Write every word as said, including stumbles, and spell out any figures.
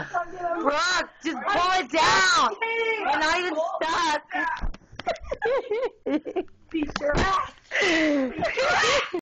Brooke, just pull it down. You're not even stuck. Beat your ass.